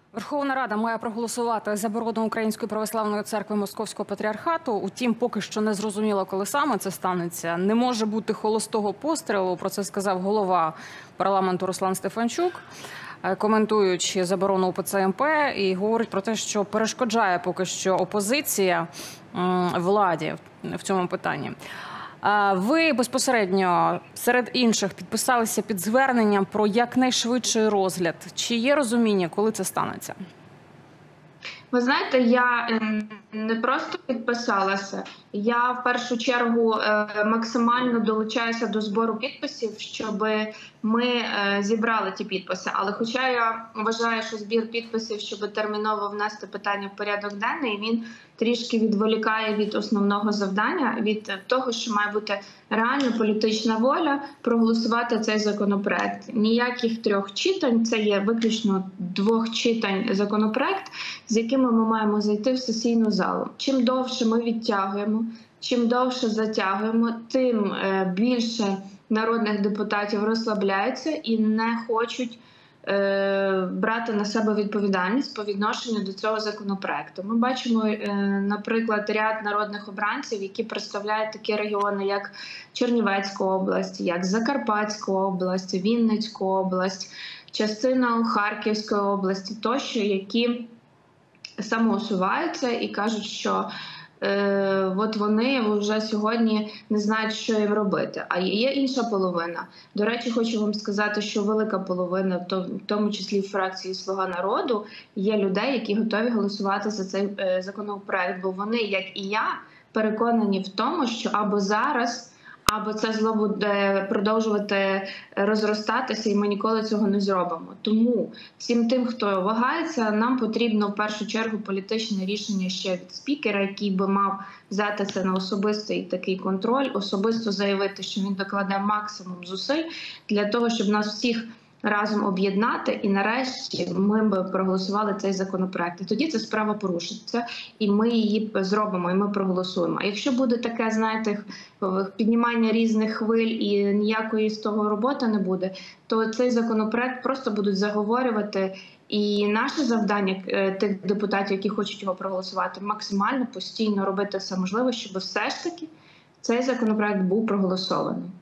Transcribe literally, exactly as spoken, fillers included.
Верховна Рада має проголосувати заборону Української православної церкви Московського патріархату. Утім, поки що не зрозуміло, коли саме це станеться. Не може бути холостого пострілу, про це сказав голова парламенту Руслан Стефанчук, коментуючи заборону УПЦ МП, і говорить про те, що перешкоджає поки що опозиція владі в цьому питанні. Ви безпосередньо серед інших підписалися під зверненням про якнайшвидший розгляд. Чи є розуміння, коли це станеться? Ви знаєте, я не просто підписалася, я в першу чергу максимально долучаюся до збору підписів, щоб ми зібрали ті підписи. Але хоча я вважаю, що збір підписів, щоб терміново внести питання в порядок денний, він трішки відволікає від основного завдання, від того, що має бути реальна політична воля проголосувати цей законопроект. Ніяких трьох читань, це є виключно двох читань законопроект, з якими ми маємо зайти в сесійну залу. Чим довше ми відтягуємо, чим довше затягуємо, тим більше народних депутатів розслабляються і не хочуть брати на себе відповідальність по відношенню до цього законопроекту. Ми бачимо, наприклад, ряд народних обранців, які представляють такі регіони, як Чернівецька область, як Закарпатська область, Вінницька область, частина Харківської області тощо, які самоусуваються і кажуть, що Е, от вони вже сьогодні не знають, що їм робити. А є інша половина. До речі, хочу вам сказати, що велика половина, в тому числі в фракції «Слуга народу», є людей, які готові голосувати за цей е, законопроект. Бо вони, як і я, переконані в тому, що або зараз, або це зло буде продовжувати розростатися, і ми ніколи цього не зробимо. Тому всім тим, хто вагається, нам потрібно в першу чергу політичне рішення ще від спікера, який би мав взяти це на особистий такий контроль, особисто заявити, що він докладе максимум зусиль для того, щоб нас всіх разом об'єднати, і нарешті ми б проголосували цей законопроект. І тоді ця справа порушиться, і ми її зробимо, і ми проголосуємо. А якщо буде таке, знаєте, піднімання різних хвиль і ніякої з того роботи не буде, то цей законопроект просто будуть заговорювати. І наше завдання тих депутатів, які хочуть його проголосувати, максимально постійно робити все можливе, щоб все ж таки цей законопроект був проголосований.